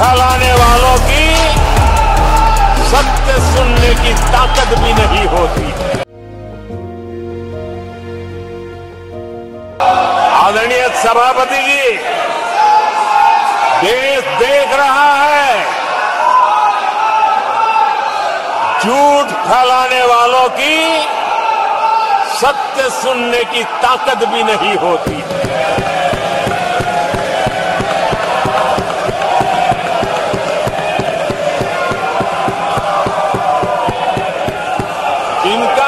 फैलाने वालों की सत्य सुनने की ताकत भी नहीं होती है। आदरणीय सभापति जी, देश देख रहा है, झूठ फैलाने वालों की सत्य सुनने की ताकत भी नहीं होती है। इनका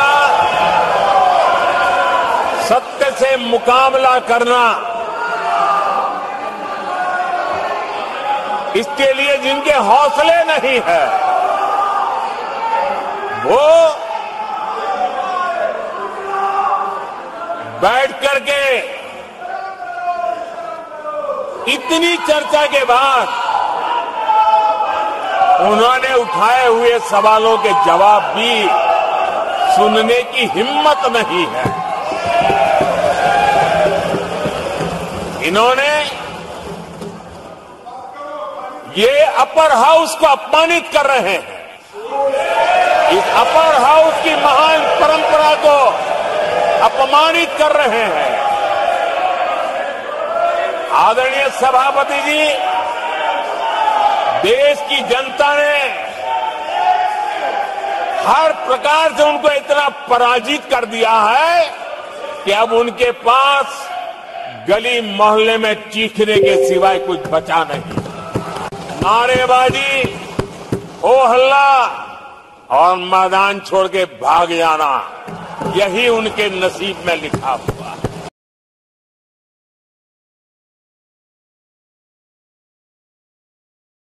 सत्य से मुकाबला करना, इसके लिए जिनके हौसले नहीं है, वो बैठ करके इतनी चर्चा के बाद उन्होंने उठाए हुए सवालों के जवाब भी सुनने की हिम्मत नहीं है। इन्होंने ये अपर हाउस को अपमानित कर रहे हैं। इस अपर हाउस की महान परंपरा को अपमानित कर रहे हैं। आदरणीय सभापति जी, देश की जनता ने हर प्रकार से उनको इतना पराजित कर दिया है कि अब उनके पास गली मोहल्ले में चीखने के सिवाय कुछ बचा नहीं। नारेबाजी, हो हल्ला और मैदान छोड़ के भाग जाना, यही उनके नसीब में लिखा हुआ है।